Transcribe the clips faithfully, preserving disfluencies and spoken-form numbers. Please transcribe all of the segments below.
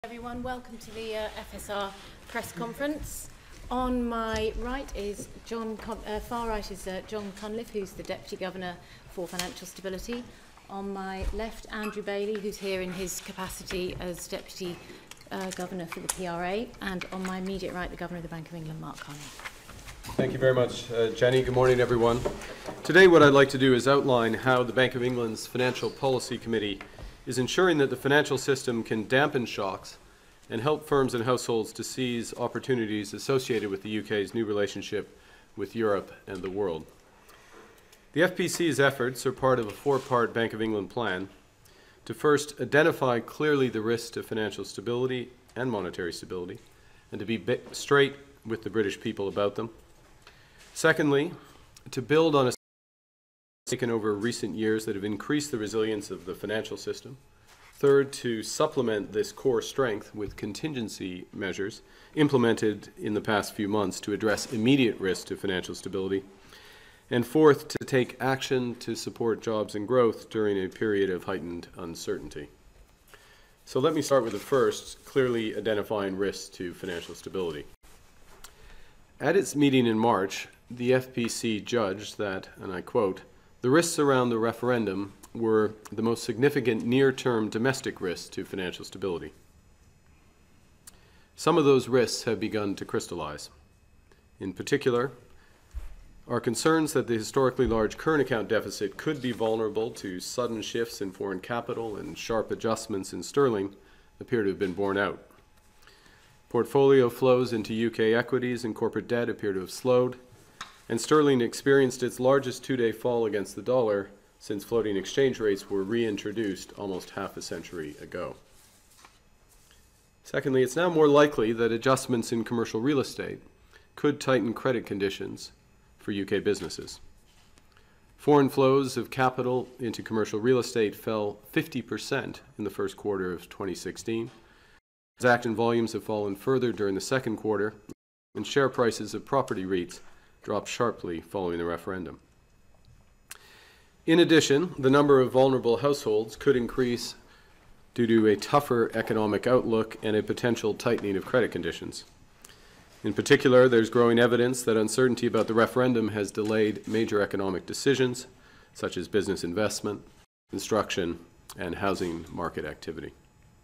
Everyone, welcome to the uh, F S R press conference. On my right is John, Con uh, far right is uh, John Cunliffe, who's the Deputy Governor for Financial Stability. On my left, Andrew Bailey, who's here in his capacity as Deputy uh, Governor for the P R A. And on my immediate right, the Governor of the Bank of England, Mark Carney. Thank you very much, uh, Jenny. Good morning, everyone. Today, what I'd like to do is outline how the Bank of England's Financial Policy Committee is ensuring that the financial system can dampen shocks and help firms and households to seize opportunities associated with the U K's new relationship with Europe and the world. The F P C's efforts are part of a four-part Bank of England plan to first identify clearly the risks to financial stability and monetary stability, and to be straight with the British people about them. Secondly, to build on a taken over recent years that have increased the resilience of the financial system. Third, to supplement this core strength with contingency measures implemented in the past few months to address immediate risks to financial stability. And fourth, to take action to support jobs and growth during a period of heightened uncertainty. So let me start with the first, clearly identifying risks to financial stability. At its meeting in March, the F P C judged that, and I quote, "The risks around the referendum were the most significant near-term domestic risks to financial stability. Some of those risks have begun to crystallize. In particular, our concerns that the historically large current account deficit could be vulnerable to sudden shifts in foreign capital and sharp adjustments in sterling appear to have been borne out. Portfolio flows into U K equities and corporate debt appear to have slowed, and sterling experienced its largest two-day fall against the dollar since floating exchange rates were reintroduced almost half a century ago. Secondly, it's now more likely that adjustments in commercial real estate could tighten credit conditions for U K businesses. Foreign flows of capital into commercial real estate fell fifty percent in the first quarter of twenty sixteen. Transaction volumes have fallen further during the second quarter, and share prices of property REITs dropped sharply following the referendum. In addition, the number of vulnerable households could increase due to a tougher economic outlook and a potential tightening of credit conditions. In particular, there's growing evidence that uncertainty about the referendum has delayed major economic decisions, such as business investment, construction, and housing market activity.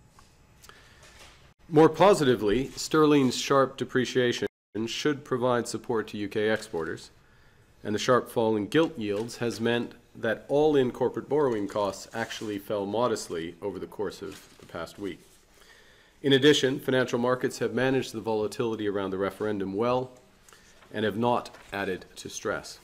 More positively, sterling's sharp depreciation should provide support to U K exporters, and the sharp fall in gilt yields has meant that all-in corporate borrowing costs actually fell modestly over the course of the past week. In addition, financial markets have managed the volatility around the referendum well and have not added to stress.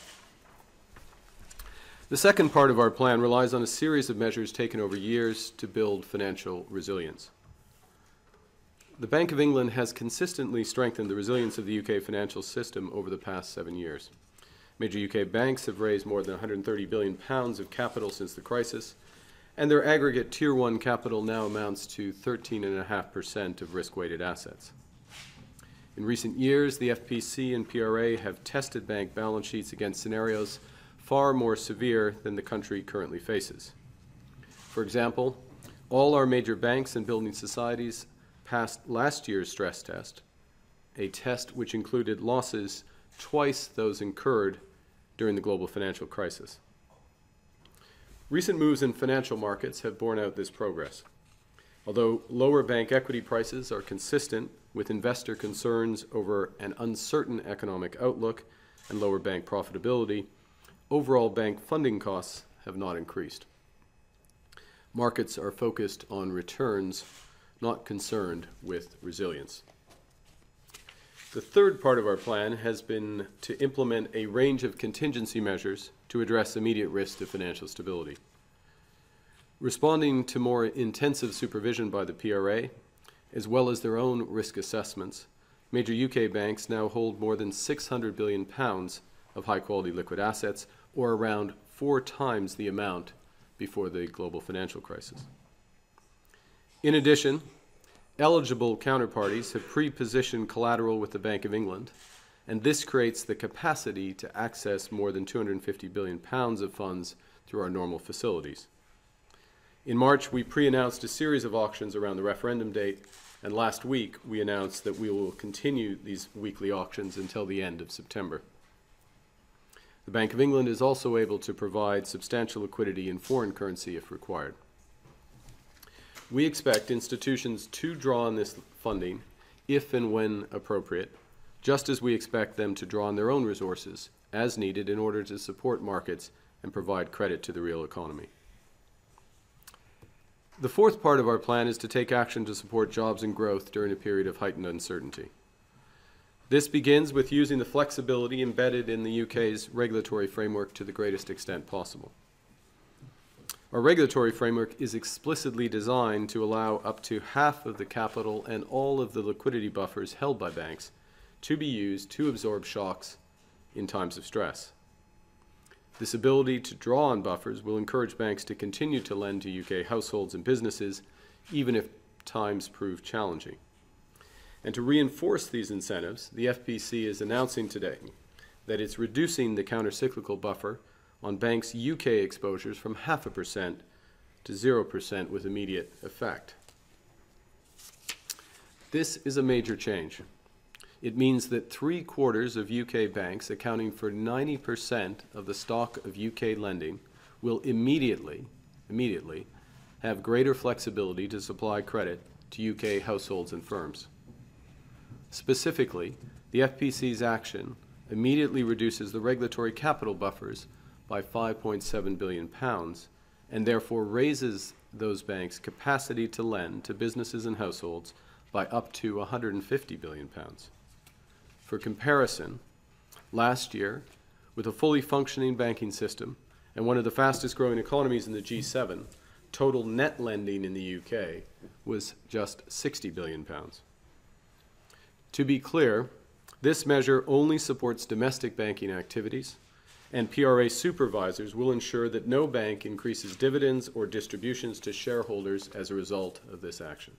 The second part of our plan relies on a series of measures taken over years to build financial resilience. The Bank of England has consistently strengthened the resilience of the U K financial system over the past seven years. Major U K banks have raised more than one hundred thirty billion pounds of capital since the crisis, and their aggregate Tier one capital now amounts to thirteen point five percent of risk-weighted assets. In recent years, the F P C and P R A have tested bank balance sheets against scenarios far more severe than the country currently faces. For example, all our major banks and building societies passed last year's stress test, a test which included losses twice those incurred during the global financial crisis. Recent moves in financial markets have borne out this progress. Although lower bank equity prices are consistent with investor concerns over an uncertain economic outlook and lower bank profitability, overall bank funding costs have not increased. Markets are focused on returns, not concerned with resilience. The third part of our plan has been to implement a range of contingency measures to address immediate risks to financial stability. Responding to more intensive supervision by the P R A, as well as their own risk assessments, major U K banks now hold more than six hundred billion pounds of high-quality liquid assets, or around four times the amount before the global financial crisis. In addition, eligible counterparties have pre-positioned collateral with the Bank of England, and this creates the capacity to access more than two hundred fifty billion pounds of funds through our normal facilities. In March, we pre-announced a series of auctions around the referendum date, and last week we announced that we will continue these weekly auctions until the end of September. The Bank of England is also able to provide substantial liquidity in foreign currency if required. We expect institutions to draw on this funding if and when appropriate, just as we expect them to draw on their own resources as needed in order to support markets and provide credit to the real economy. The fourth part of our plan is to take action to support jobs and growth during a period of heightened uncertainty. This begins with using the flexibility embedded in the U K's regulatory framework to the greatest extent possible. Our regulatory framework is explicitly designed to allow up to half of the capital and all of the liquidity buffers held by banks to be used to absorb shocks in times of stress. This ability to draw on buffers will encourage banks to continue to lend to U K households and businesses, even if times prove challenging. And to reinforce these incentives, the F P C is announcing today that it's reducing the countercyclical buffer on banks' U K exposures from half a percent to zero percent with immediate effect. This is a major change. It means that three quarters of U K banks, accounting for ninety percent of the stock of U K lending, will immediately, immediately have greater flexibility to supply credit to U K households and firms. Specifically, the F P C's action immediately reduces the regulatory capital buffers by five point seven billion pounds and therefore raises those banks' capacity to lend to businesses and households by up to one hundred fifty billion pounds. For comparison, last year, with a fully functioning banking system and one of the fastest growing economies in the G seven, total net lending in the U K was just sixty billion pounds. To be clear, this measure only supports domestic banking activities, and P R A supervisors will ensure that no bank increases dividends or distributions to shareholders as a result of this action.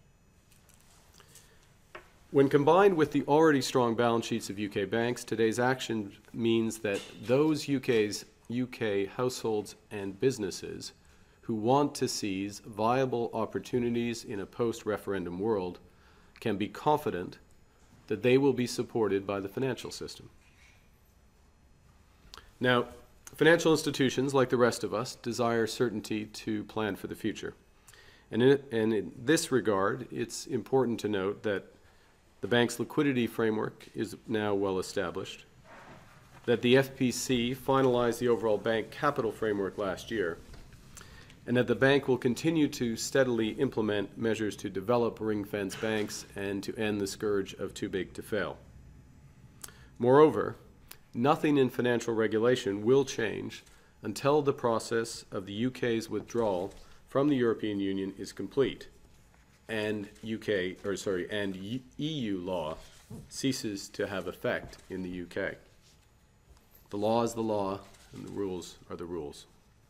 When combined with the already strong balance sheets of U K banks, today's action means that those U K's, U K households and businesses who want to seize viable opportunities in a post-referendum world can be confident that they will be supported by the financial system. Now, financial institutions, like the rest of us, desire certainty to plan for the future. And in, and in this regard, it's important to note that the bank's liquidity framework is now well established, that the F P C finalized the overall bank capital framework last year, and that the bank will continue to steadily implement measures to develop ring-fence banks and to end the scourge of too big to fail. Moreover, nothing in financial regulation will change until the process of the U K's withdrawal from the European Union is complete and U K, or sorry, and E U law ceases to have effect in the U K. The law is the law, and the rules are the rules.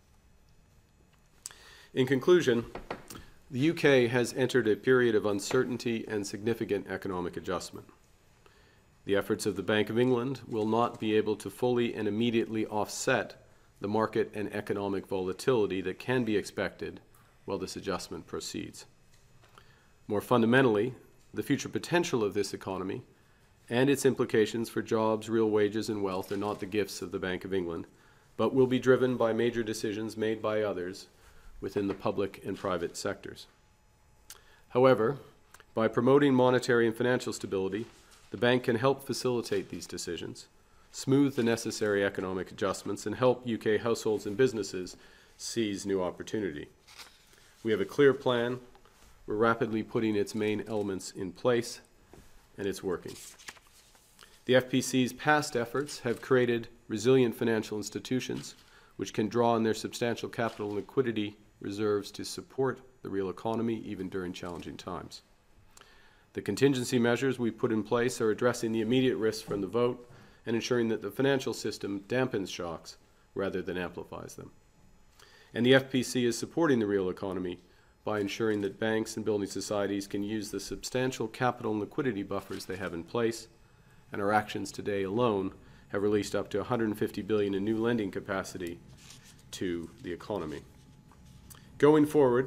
In conclusion, the U K has entered a period of uncertainty and significant economic adjustment. The efforts of the Bank of England will not be able to fully and immediately offset the market and economic volatility that can be expected while this adjustment proceeds. More fundamentally, the future potential of this economy and its implications for jobs, real wages, and wealth are not the gifts of the Bank of England, but will be driven by major decisions made by others within the public and private sectors. However, by promoting monetary and financial stability, the bank can help facilitate these decisions, smooth the necessary economic adjustments, and help U K households and businesses seize new opportunity. We have a clear plan. We're rapidly putting its main elements in place, and it's working. The F P C's past efforts have created resilient financial institutions which can draw on their substantial capital and liquidity reserves to support the real economy even during challenging times. The contingency measures we put in place are addressing the immediate risks from the vote and ensuring that the financial system dampens shocks rather than amplifies them. And the F P C is supporting the real economy by ensuring that banks and building societies can use the substantial capital and liquidity buffers they have in place, and our actions today alone have released up to one hundred fifty billion dollars in new lending capacity to the economy. Going forward,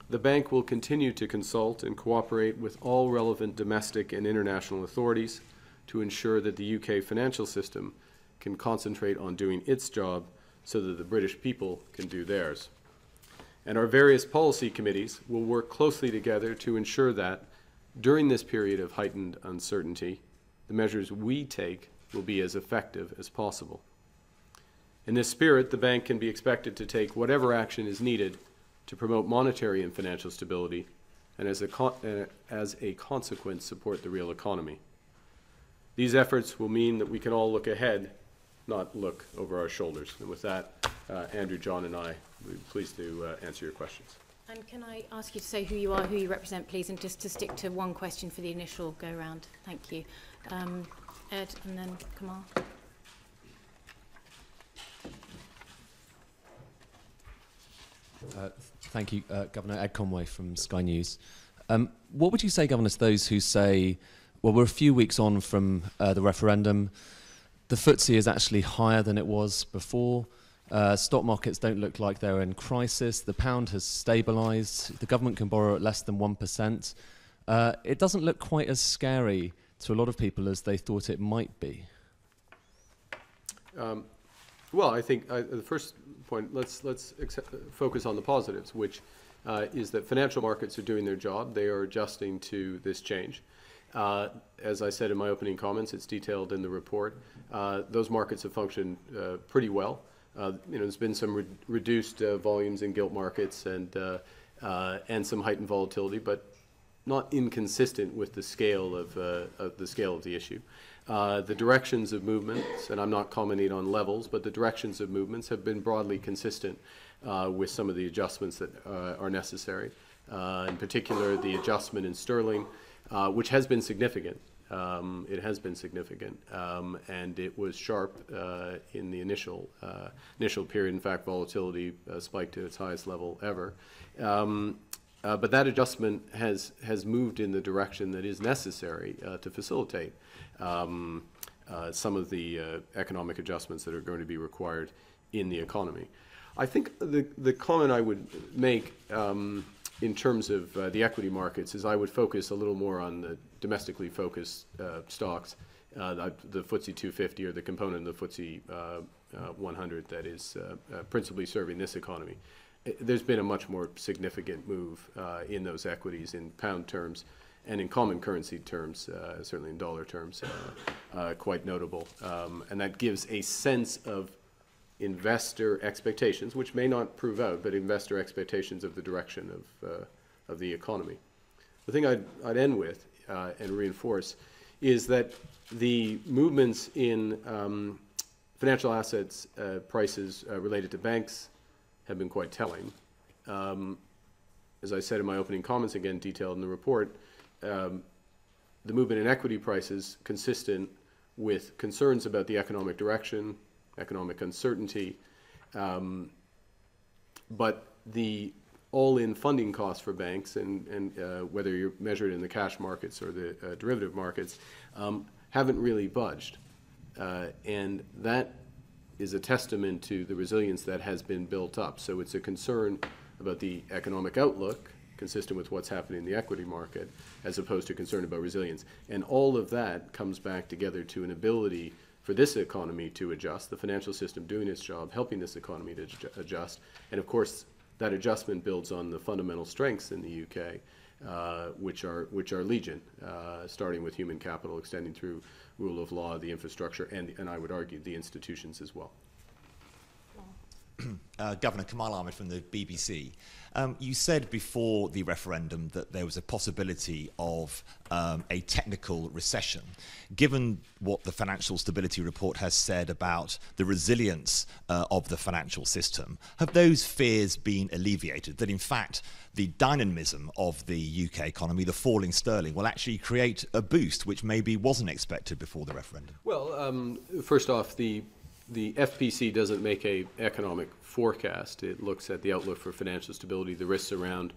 The bank will continue to consult and cooperate with all relevant domestic and international authorities to ensure that the U K financial system can concentrate on doing its job so that the British people can do theirs. And our various policy committees will work closely together to ensure that, during this period of heightened uncertainty, the measures we take will be as effective as possible. In this spirit, the bank can be expected to take whatever action is needed to promote monetary and financial stability, and as a, con uh, as a consequence, support the real economy. These efforts will mean that we can all look ahead, not look over our shoulders. And with that, uh, Andrew, John, and I will be pleased to uh, answer your questions. And can I ask you to say who you are, who you represent, please, and just to stick to one question for the initial go-round. Thank you. Um, Ed, and then Kamal. Uh, thank you, uh, Governor. Ed Conway from Sky News. Um, what would you say, Governor, to those who say, well, we're a few weeks on from uh, the referendum, the F T S E is actually higher than it was before, uh, stock markets don't look like they're in crisis, the pound has stabilised, the government can borrow at less than one percent. Uh, it doesn't look quite as scary to a lot of people as they thought it might be. Um, well, I think uh, the first point, let's, let's accept, focus on the positives, which uh, is that financial markets are doing their job. They are adjusting to this change. Uh, as I said in my opening comments, it's detailed in the report. Uh, those markets have functioned uh, pretty well. Uh, you know, there's been some re reduced uh, volumes in gilt markets and uh, uh, and some heightened volatility, but not inconsistent with the scale of, uh, of the scale of the issue. Uh, the directions of movements, and I'm not commenting on levels, but the directions of movements have been broadly consistent uh, with some of the adjustments that uh, are necessary. Uh, in particular, the adjustment in sterling, uh, which has been significant. Um, it has been significant, um, and it was sharp uh, in the initial uh, initial period. In fact, volatility uh, spiked to its highest level ever. Um, uh, but that adjustment has has moved in the direction that is necessary uh, to facilitate um, uh, some of the uh, economic adjustments that are going to be required in the economy. I think the the comment I would make um, in terms of uh, the equity markets is I would focus a little more on the domestically focused uh, stocks, uh, the, the F T S E two fifty or the component of the F T S E uh, uh, one hundred that is uh, uh, principally serving this economy. It, there's been a much more significant move uh, in those equities in pound terms and in common currency terms, uh, certainly in dollar terms, uh, uh, quite notable. Um, and that gives a sense of investor expectations, which may not prove out, but investor expectations of the direction of, uh, of the economy. The thing I'd, I'd end with uh, and reinforce is that the movements in um, financial assets uh, prices uh, related to banks have been quite telling. Um, as I said in my opening comments, again detailed in the report, um, the movement in equity prices consistent with concerns about the economic direction, economic uncertainty, um, but the all-in funding costs for banks, and, and uh, whether you're measured in the cash markets or the uh, derivative markets, um, haven't really budged. Uh, and that is a testament to the resilience that has been built up. So it's a concern about the economic outlook, consistent with what's happening in the equity market, as opposed to concern about resilience. And all of that comes back together to an ability for this economy to adjust, the financial system doing its job, helping this economy to adjust. And of course, that adjustment builds on the fundamental strengths in the U K, uh, which are which are legion, uh, starting with human capital, extending through rule of law, the infrastructure, and, and I would argue the institutions as well. Uh, Governor Kamal Ahmed from the B B C. Um, you said before the referendum that there was a possibility of um, a technical recession. Given what the Financial Stability Report has said about the resilience uh, of the financial system, have those fears been alleviated? That in fact the dynamism of the U K economy, the falling sterling, will actually create a boost which maybe wasn't expected before the referendum? Well, um, first off, the The F P C doesn't make a economic forecast. It looks at the outlook for financial stability, the risks around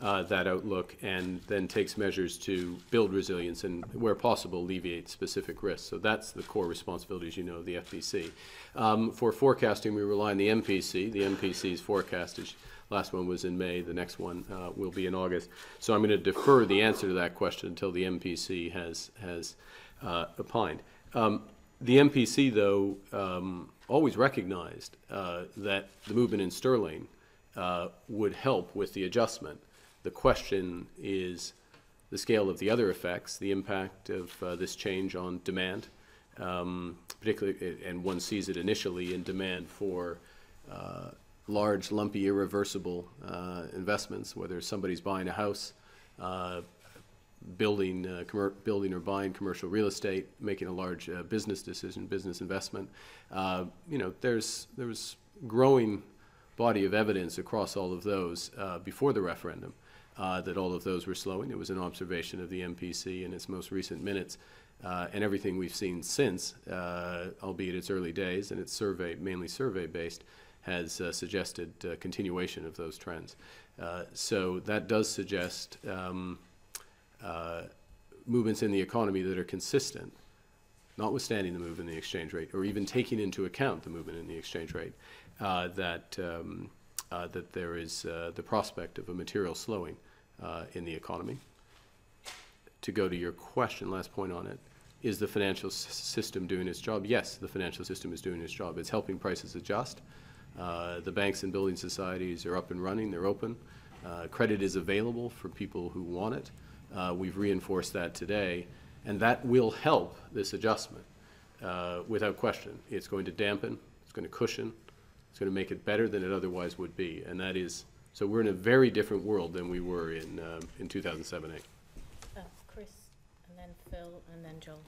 uh, that outlook and then takes measures to build resilience and, where possible, alleviate specific risks. So that's the core responsibility, as you know, of the F B C. Um, for forecasting, we rely on the M P C. The M P C's forecast is, last one was in May, the next one uh, will be in August. So I'm going to defer the answer to that question until the M P C has, has uh, opined. Um, the M P C, though, um, always recognized uh, that the movement in sterling uh, would help with the adjustment. The question is the scale of the other effects, the impact of uh, this change on demand, um, particularly, and one sees it initially in demand for uh, large, lumpy, irreversible uh, investments, whether somebody's buying a house, uh, building, uh, commer- building or buying commercial real estate, making a large uh, business decision, business investment. Uh, you know, there's there was growing body of evidence across all of those uh, before the referendum. Uh, that all of those were slowing. It was an observation of the M P C in its most recent minutes, uh, and everything we've seen since, uh, albeit its early days, and it's survey, mainly survey-based, has uh, suggested uh, continuation of those trends. Uh, so that does suggest um, uh, movements in the economy that are consistent, notwithstanding the move in the exchange rate, or even taking into account the movement in the exchange rate, uh, that um, Uh, that there is uh, the prospect of a material slowing uh, in the economy. To go to your question, last point on it, is the financial s- system doing its job? Yes, the financial system is doing its job. It's helping prices adjust. Uh, the banks and building societies are up and running. They're open. Uh, credit is available for people who want it. Uh, we've reinforced that today, and that will help this adjustment uh, without question. It's going to dampen. It's going to cushion. It's going to make it better than it otherwise would be, and that is, so we're in a very different world than we were in um, in two thousand seven eight. Uh, Chris, and then Phil, and then Joel.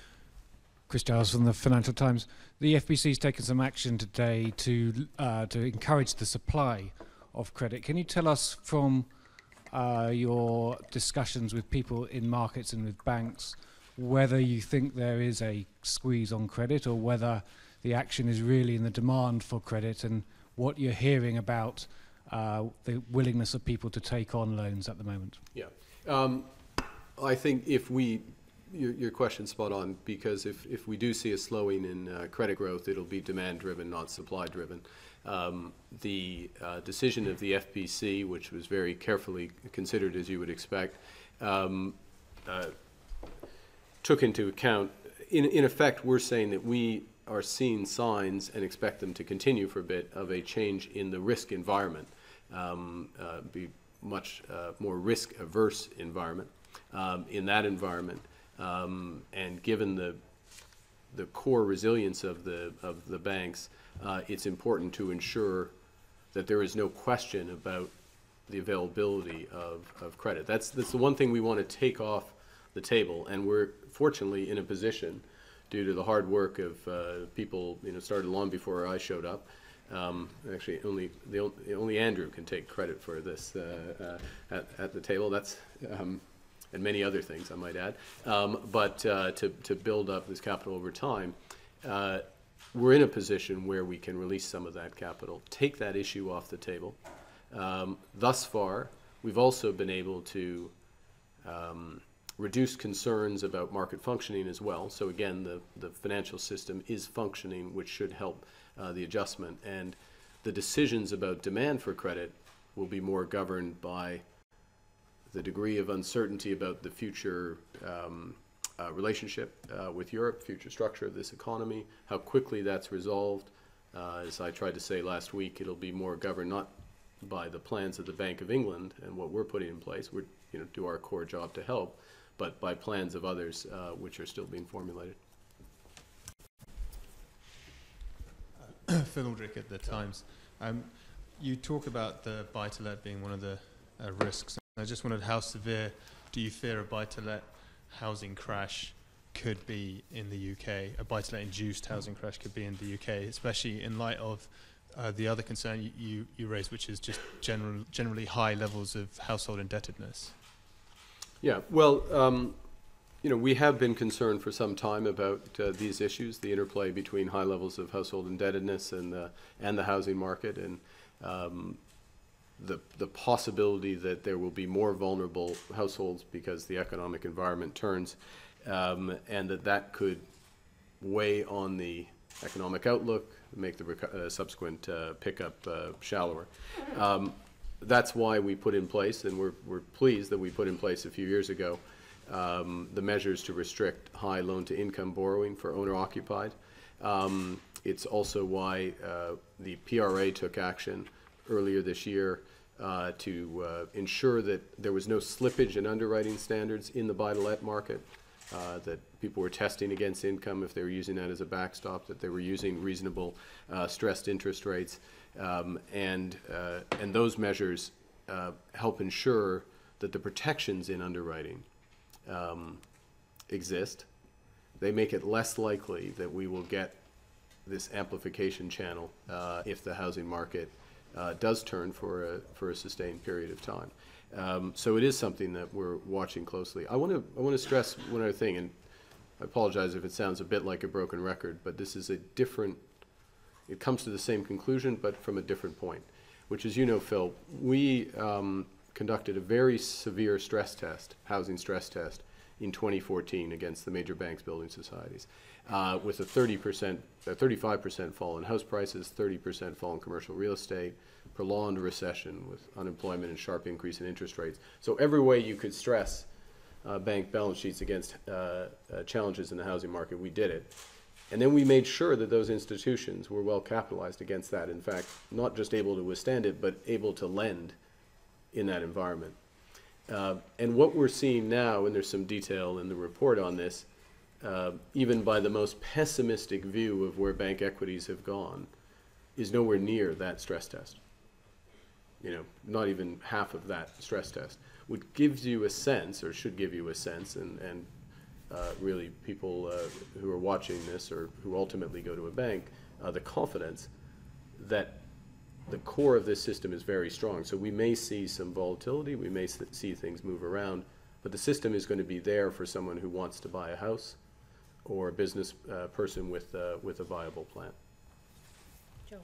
Chris Giles from the Financial Times. The F B C's taken some action today to uh, to encourage the supply of credit. Can you tell us from uh, your discussions with people in markets and with banks whether you think there is a squeeze on credit, or whether the action is really in the demand for credit, and what you're hearing about uh, the willingness of people to take on loans at the moment? Yeah. Um, I think if we, your, your question's spot on, because if, if we do see a slowing in uh, credit growth, it'll be demand-driven, not supply-driven. Um, the uh, decision of the F P C, which was very carefully considered, as you would expect, um, uh, took into account, in, in effect, we're saying that we are seeing signs, and expect them to continue for a bit, of a change in the risk environment, um, uh, be much uh, more risk-averse environment. Um, in that environment, um, and given the the core resilience of the of the banks, uh, it's important to ensure that there is no question about the availability of, of credit. That's that's the one thing we want to take off the table, and we're fortunately in a position, due to the hard work of uh, people, you know, started long before I showed up. Um, actually, only the only, only Andrew can take credit for this uh, uh, at, at the table. That's um, and many other things, I might add. Um, but uh, to to build up this capital over time, uh, we're in a position where we can release some of that capital, take that issue off the table. Um, thus far, we've also been able to Um, reduce concerns about market functioning as well. So again, the, the financial system is functioning, which should help uh, the adjustment. And the decisions about demand for credit will be more governed by the degree of uncertainty about the future um, uh, relationship uh, with Europe, future structure of this economy, how quickly that's resolved. Uh, as I tried to say last week, it'll be more governed not by the plans of the Bank of England and what we're putting in place. We're, you know, do our core job to help, but by plans of others uh, which are still being formulated. Uh, Phil Aldrich at The Times. Um, you talk about the buy-to-let being one of the uh, risks. I just wondered, how severe do you fear a buy-to-let housing crash could be in the U K? A buy-to-let induced housing crash could be in the U K, especially in light of uh, the other concern you, you, you raised, which is just general, generally high levels of household indebtedness. Yeah, well, um, you know, we have been concerned for some time about uh, these issues, the interplay between high levels of household indebtedness and the, and the housing market. And um, the, the possibility that there will be more vulnerable households because the economic environment turns, um, and that that could weigh on the economic outlook, make the reco- uh, subsequent uh, pickup uh, shallower. Um, that's why we put in place, and we're, we're pleased that we put in place a few years ago, um, the measures to restrict high loan-to-income borrowing for owner-occupied. Um, it's also why uh, the P R A took action earlier this year uh, to uh, ensure that there was no slippage in underwriting standards in the buy-to-let market, uh, that people were testing against income if they were using that as a backstop, that they were using reasonable uh, stressed interest rates, um, and, uh, and those measures uh, help ensure that the protections in underwriting um, exist. They make it less likely that we will get this amplification channel uh, if the housing market uh, does turn for a, for a sustained period of time. Um, so it is something that we're watching closely. I want to I want to stress one other thing, and I apologize if it sounds a bit like a broken record, but this is a different, it comes to the same conclusion, but from a different point, which is, you know, Phil, we um, conducted a very severe stress test, housing stress test, in twenty fourteen against the major banks, building societies, uh, with a thirty percent, a thirty-five percent fall in house prices, thirty percent fall in commercial real estate, prolonged recession with unemployment and sharp increase in interest rates. So every way you could stress uh, bank balance sheets against uh, uh, challenges in the housing market, we did it. And then we made sure that those institutions were well capitalized against that. In fact, not just able to withstand it, but able to lend in that environment. Uh, and what we're seeing now, and there's some detail in the report on this, uh, even by the most pessimistic view of where bank equities have gone, is nowhere near that stress test. You know, not even half of that stress test, which gives you a sense, or should give you a sense, and, and uh, really people uh, who are watching this or who ultimately go to a bank, uh, the confidence that the core of this system is very strong. So we may see some volatility, we may see things move around, but the system is going to be there for someone who wants to buy a house or a business uh, person with, uh, with a viable plan. Joel.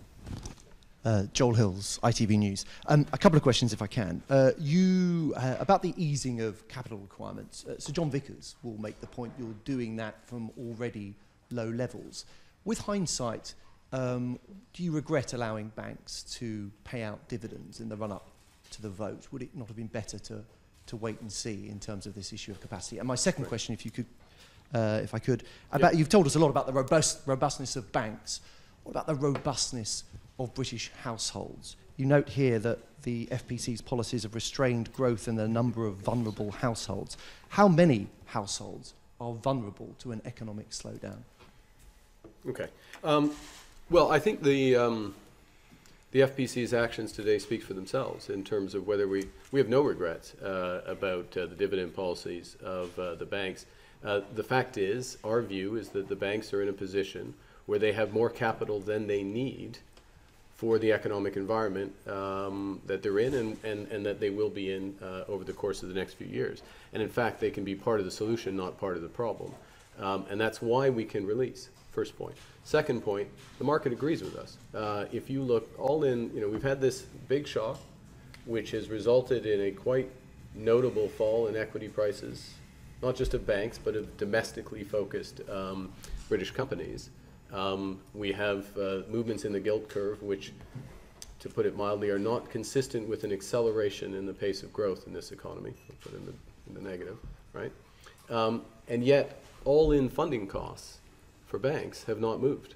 Uh, Joel Hills, I T V News. Um, a couple of questions, if I can. Uh, you uh, about the easing of capital requirements. Uh, Sir John Vickers will make the point you're doing that from already low levels. With hindsight, um, do you regret allowing banks to pay out dividends in the run-up to the vote? Would it not have been better to to wait and see in terms of this issue of capacity? And my second Right. question, if you could, uh, if I could, about you've told us a lot about the robust robustness of banks. What about the robustness of British households? You note here that the F P C's policies have restrained growth in the number of vulnerable households. How many households are vulnerable to an economic slowdown? Okay. Um, well, I think the um, the F P C's actions today speak for themselves in terms of whether we we have no regrets uh, about uh, the dividend policies of uh, the banks. Uh, the fact is, our view is that the banks are in a position where they have more capital than they need for the economic environment um, that they're in, and, and, and that they will be in uh, over the course of the next few years. And in fact, they can be part of the solution, not part of the problem. Um, and that's why we can release, first point. Second point, the market agrees with us. Uh, if you look all in, you know, we've had this big shock, which has resulted in a quite notable fall in equity prices, not just of banks, but of domestically focused um, British companies. Um, we have uh, movements in the gilt curve, which, to put it mildly, are not consistent with an acceleration in the pace of growth in this economy. I'll put in the, in the negative, right? Um, and yet, all-in funding costs for banks have not moved.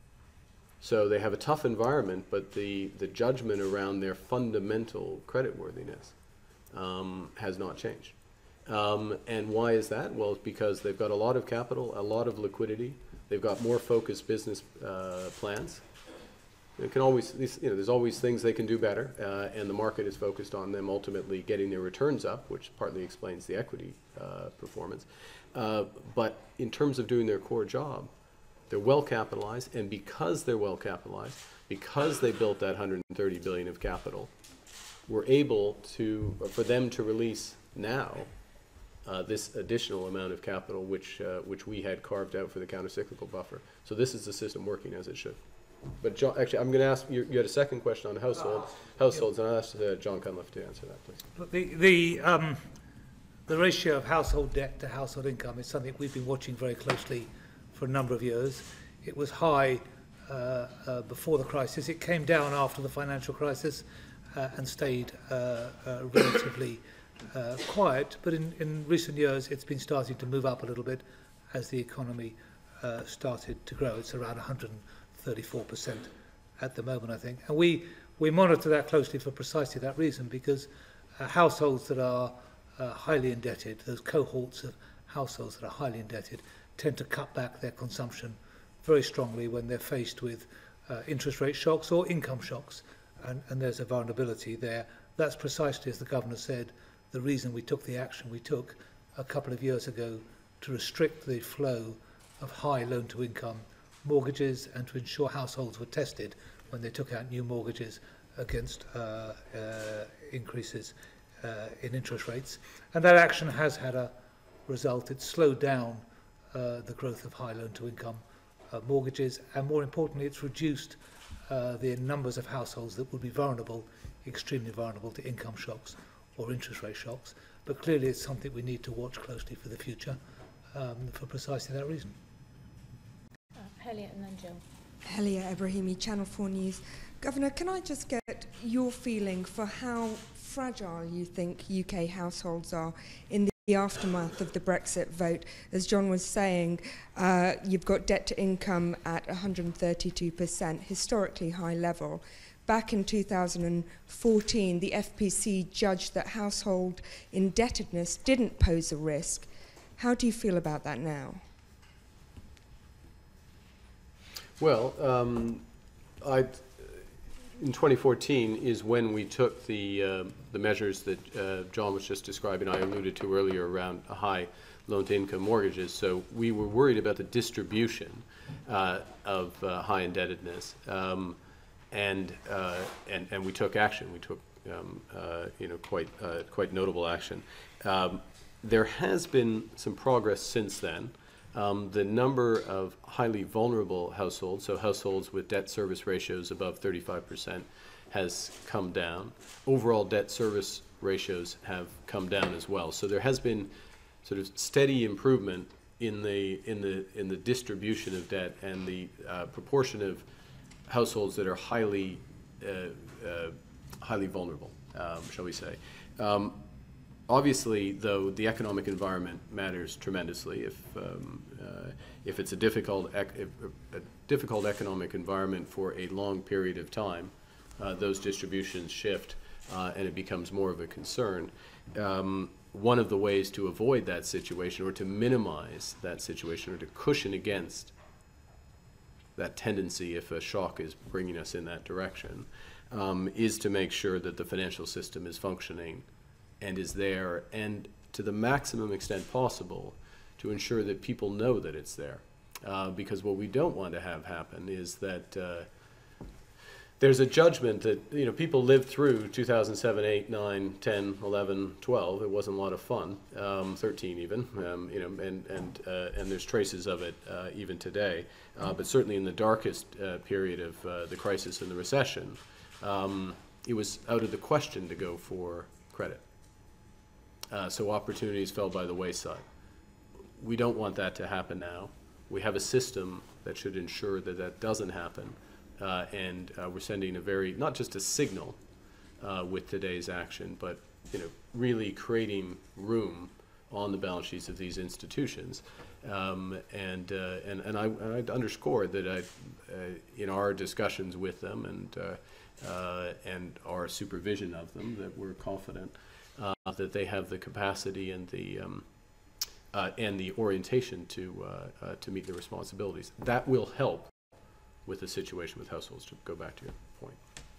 So they have a tough environment, but the, the judgment around their fundamental creditworthiness um, has not changed. Um, and why is that? Well, it's because they've got a lot of capital, a lot of liquidity. They've got more focused business uh, plans. It can always, you know, there's always things they can do better, uh, and the market is focused on them ultimately getting their returns up, which partly explains the equity uh, performance. Uh, but in terms of doing their core job, they're well capitalized, and because they're well capitalized, because they built that one hundred thirty billion dollars of capital, we're able to, for them to release now Uh, this additional amount of capital which uh, which we had carved out for the countercyclical buffer. So this is the system working as it should. But John, actually, I'm going to ask, you, you had a second question on household, households, and I'll ask uh, John Cunliffe to answer that, please. But the, the, um, the ratio of household debt to household income is something we've been watching very closely for a number of years. It was high uh, uh, before the crisis. It came down after the financial crisis uh, and stayed uh, uh, relatively uh, quiet. But in, in recent years, it's been starting to move up a little bit as the economy uh, started to grow. It's around one hundred thirty-four percent at the moment, I think. And we, we monitor that closely for precisely that reason, because uh, households that are uh, highly indebted, those cohorts of households that are highly indebted, tend to cut back their consumption very strongly when they're faced with uh, interest rate shocks or income shocks, and, and there's a vulnerability there. That's precisely, as the Governor said, the reason we took the action we took a couple of years ago to restrict the flow of high loan-to-income mortgages and to ensure households were tested when they took out new mortgages against uh, uh, increases uh, in interest rates. And that action has had a result. It's slowed down uh, the growth of high loan-to-income uh, mortgages, and more importantly, it's reduced uh, the numbers of households that would be vulnerable, extremely vulnerable to income shocks or interest rate shocks. But clearly it's something we need to watch closely for the future um, for precisely that reason. Uh, Helia and then Jill. Helia Ebrahimi, Channel four News. Governor, can I just get your feeling for how fragile you think U K households are in the aftermath of the Brexit vote? As John was saying, uh, you've got debt to income at one hundred thirty-two percent, historically high level. Back in two thousand fourteen, the F P C judged that household indebtedness didn't pose a risk. How do you feel about that now? Well, um, I, in twenty fourteen is when we took the, uh, the measures that uh, John was just describing, I alluded to earlier, around high loan-to-income mortgages. So we were worried about the distribution uh, of uh, high indebtedness. Um, And, uh, and and we took action. We took um, uh, you know quite uh, quite notable action. Um, there has been some progress since then. Um, the number of highly vulnerable households, so households with debt service ratios above thirty-five percent, has come down. Overall debt service ratios have come down as well. So there has been sort of steady improvement in the in the in the distribution of debt and the uh, proportion of households that are highly, uh, uh, highly vulnerable, um, shall we say. Um, obviously, though, the economic environment matters tremendously. If um, uh, if it's a difficult, ec if a difficult economic environment for a long period of time, uh, those distributions shift, uh, and it becomes more of a concern. Um, one of the ways to avoid that situation, or to minimize that situation, or to cushion against that tendency, if a shock is bringing us in that direction, um, is to make sure that the financial system is functioning and is there, and to the maximum extent possible, to ensure that people know that it's there. Uh, because what we don't want to have happen is that uh, there's a judgment that, you know, people lived through two thousand seven, eight, nine, ten, eleven, twelve. It wasn't a lot of fun, um, thirteen even, um, you know, and, and, uh, and there's traces of it uh, even today. Uh, but certainly in the darkest uh, period of uh, the crisis and the recession, um, it was out of the question to go for credit. Uh, so opportunities fell by the wayside. We don't want that to happen now. We have a system that should ensure that that doesn't happen. Uh, and uh, we're sending a very, not just a signal uh, with today's action, but, you know, really creating room on the balance sheets of these institutions. Um, and, uh, and, and I, I'd underscore that I, uh, in our discussions with them and, uh, uh, and our supervision of them, that we're confident uh, that they have the capacity and the, um, uh, and the orientation to, uh, uh, to meet their responsibilities. That will help with the situation with households, to go back to your point.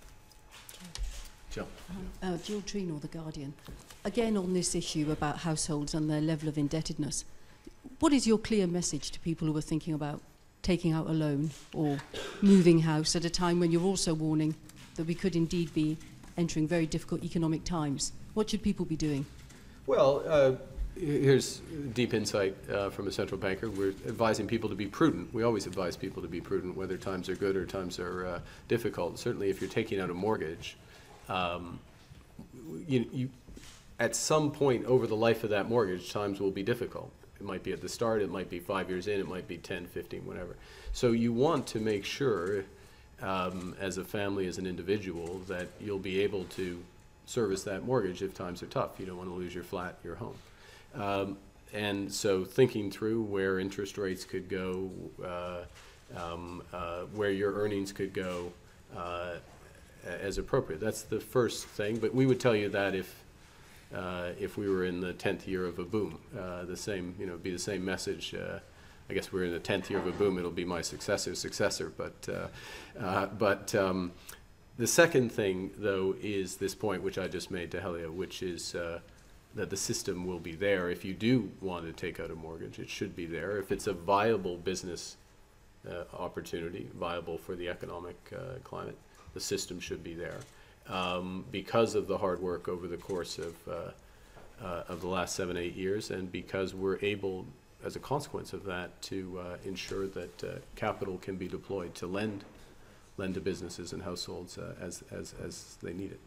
Jill. Um, uh, Jill Treenall, The Guardian. Again on this issue about households and their level of indebtedness, what is your clear message to people who are thinking about taking out a loan or moving house at a time when you're also warning that we could indeed be entering very difficult economic times? What should people be doing? Well, uh, Here's deep insight uh, from a central banker. We're advising people to be prudent. We always advise people to be prudent, whether times are good or times are uh, difficult. Certainly, if you're taking out a mortgage, um, you, you, at some point over the life of that mortgage, times will be difficult. It might be at the start, it might be five years in, it might be ten, fifteen, whatever. So you want to make sure, um, as a family, as an individual, that you'll be able to service that mortgage if times are tough. You don't want to lose your flat, your home. Um, and so thinking through where interest rates could go, uh, um, uh, where your earnings could go uh, as appropriate. That's the first thing, but we would tell you that if uh, if we were in the tenth year of a boom, uh, the same, you know, be the same message. Uh, I guess we're in the tenth year of a boom, it'll be my successor's successor, but, uh, uh, but um, the second thing, though, is this point which I just made to Helia, which is uh, that the system will be there. If you do want to take out a mortgage, it should be there. If it's a viable business uh, opportunity, viable for the economic uh, climate, the system should be there. Um, because of the hard work over the course of, uh, uh, of the last seven, eight years, and because we're able, as a consequence of that, to uh, ensure that uh, capital can be deployed to lend, lend to businesses and households uh, as, as, as they need it.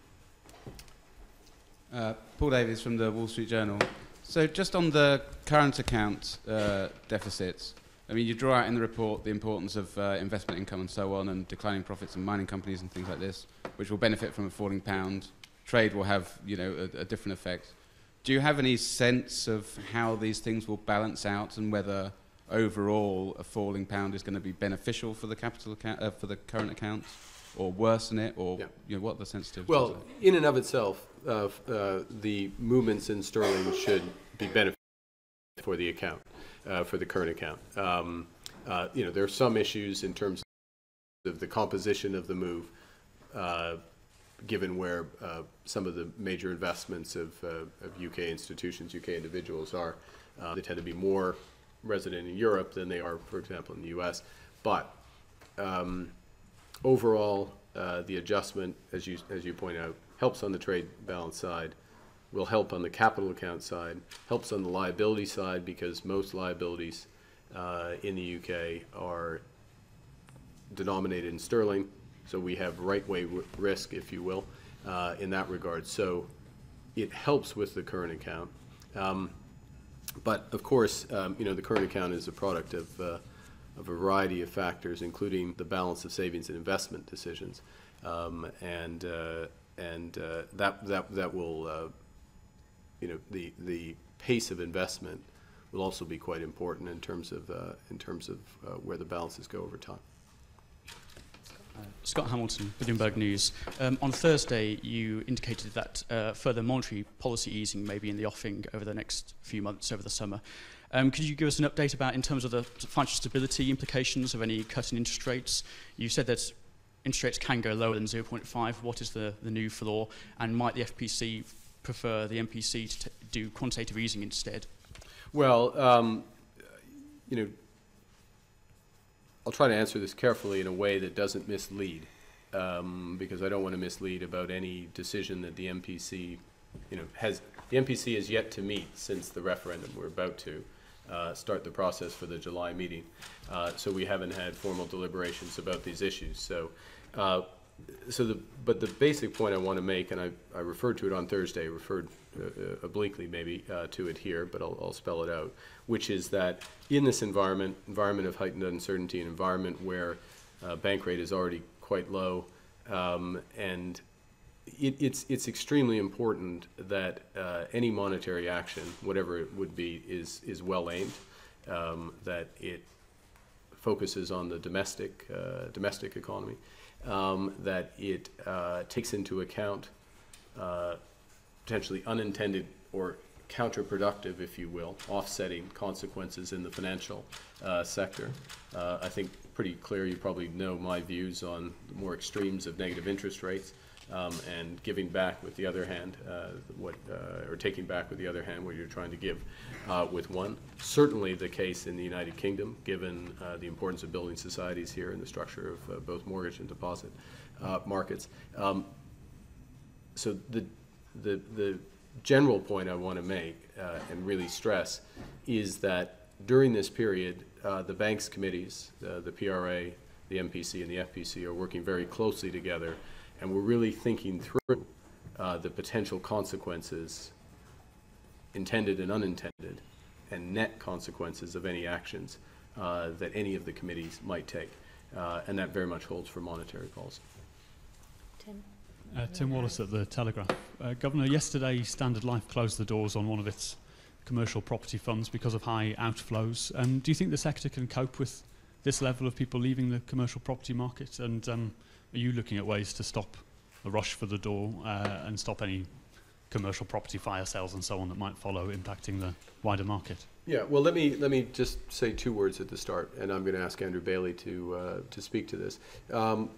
Uh, Paul Davies from the Wall Street Journal. So just on the current account uh, deficits, I mean, you draw out in the report the importance of uh, investment income and so on, and declining profits in mining companies and things like this, which will benefit from a falling pound. Trade will have, you know, a, a different effect. Do you have any sense of how these things will balance out, and whether overall a falling pound is going to be beneficial for the capital account, uh, for the current accounts, or worsen it, or yeah. you know, what are the sensitivities? Well, in and of itself, uh, uh, the movements in sterling should be beneficial for the account, uh, for the current account. Um, uh, you know, there are some issues in terms of the composition of the move, uh, given where uh, some of the major investments of, uh, of U K institutions, U K individuals are. Uh, they tend to be more resident in Europe than they are, for example, in the U S. But um, overall, uh, the adjustment, as you, as you point out, helps on the trade balance side, will help on the capital account side, helps on the liability side, because most liabilities uh, in the U K are denominated in sterling, so we have right-way risk, if you will, uh, in that regard. So it helps with the current account. Um, but of course, um, you know, the current account is a product of uh, a variety of factors, including the balance of savings and investment decisions, um, and uh, and uh, that that that will, uh, you know, the the pace of investment will also be quite important in terms of uh, in terms of uh, where the balances go over time. Uh, Scott Hamilton, Bloomberg News. Um, on Thursday, you indicated that uh, further monetary policy easing may be in the offing over the next few months, over the summer. Um, could you give us an update about, in terms of the financial stability implications of any cut in interest rates? You said that interest rates can go lower than zero point five. What is the, the new floor? And might the F P C prefer the M P C to t do quantitative easing instead? Well, um, you know, I'll try to answer this carefully in a way that doesn't mislead, um, because I don't want to mislead about any decision that the M P C, you know, has. The M P C is yet to meet since the referendum. We're about to uh, start the process for the July meeting, uh, so we haven't had formal deliberations about these issues. So, uh, so the but the basic point I want to make, and I, I referred to it on Thursday, referred uh, uh, obliquely maybe uh, to it here, but I'll, I'll spell it out, which is that in this environment, environment of heightened uncertainty, an environment where uh, bank rate is already quite low, um, and it, it's it's extremely important that uh, any monetary action, whatever it would be, is is well aimed, um, that it focuses on the domestic uh, domestic economy, um, that it uh, takes into account uh, potentially unintended or counterproductive, if you will, offsetting consequences in the financial uh, sector. Uh, I think pretty clear, you probably know my views on the more extremes of negative interest rates, um, and giving back with the other hand, uh, what, uh, or taking back with the other hand what you're trying to give uh, with one. Certainly the case in the United Kingdom, given uh, the importance of building societies here and the structure of uh, both mortgage and deposit uh, markets. Um, so the, the, the general point I want to make uh, and really stress is that during this period, uh, the bank's committees, uh, the P R A, the M P C, and the F P C are working very closely together, and we're really thinking through uh, the potential consequences, intended and unintended, and net consequences of any actions uh, that any of the committees might take. Uh, and that very much holds for monetary policy. Tim? Uh, Tim Wallace at The Telegraph. Uh, Governor, yesterday Standard Life closed the doors on one of its commercial property funds because of high outflows. Um, do you think the sector can cope with this level of people leaving the commercial property market? And um, are you looking at ways to stop a rush for the door uh, and stop any commercial property fire sales and so on that might follow, impacting the wider market? Yeah, well, let me let me just say two words at the start, and I'm going to ask Andrew Bailey to uh, to speak to this. Um,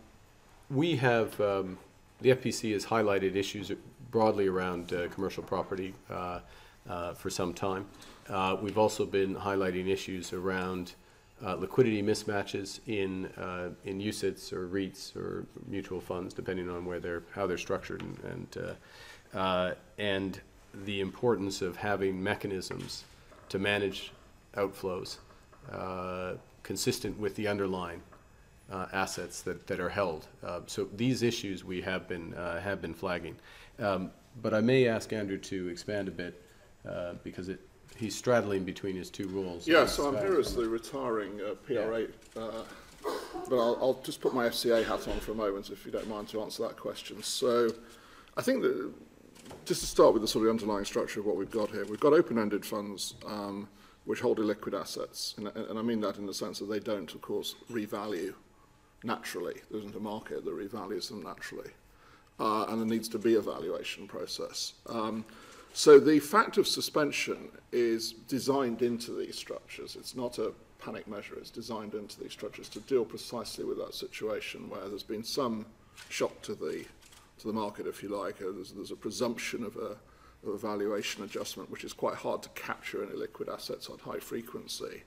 we have um, the F P C has highlighted issues broadly around uh, commercial property uh, uh, for some time. Uh, we've also been highlighting issues around uh, liquidity mismatches in uh, in U C I Ts or REITs or mutual funds, depending on where they're how they're structured, and and, uh, uh, and the importance of having mechanisms to manage outflows uh, consistent with the underlying uh, assets that, that are held. Uh, so these issues we have been uh, have been flagging. Um, but I may ask Andrew to expand a bit uh, because it, he's straddling between his two roles. Yeah, so I'm here as the retiring uh, P R A, uh, but I'll, I'll just put my F C A hat on for a moment, if you don't mind, to answer that question. So I think that just to start with the sort of underlying structure of what we've got here, we've got open-ended funds um, which hold illiquid assets, and, and I mean that in the sense that they don't, of course, revalue naturally. There isn't a market that revalues them naturally, uh, and there needs to be a valuation process. Um, so the fact of suspension is designed into these structures. It's not a panic measure. It's designed into these structures to deal precisely with that situation where there's been some shock to the to the market, if you like. Uh, there's, there's a presumption of a, of a valuation adjustment, which is quite hard to capture in illiquid assets on high frequency.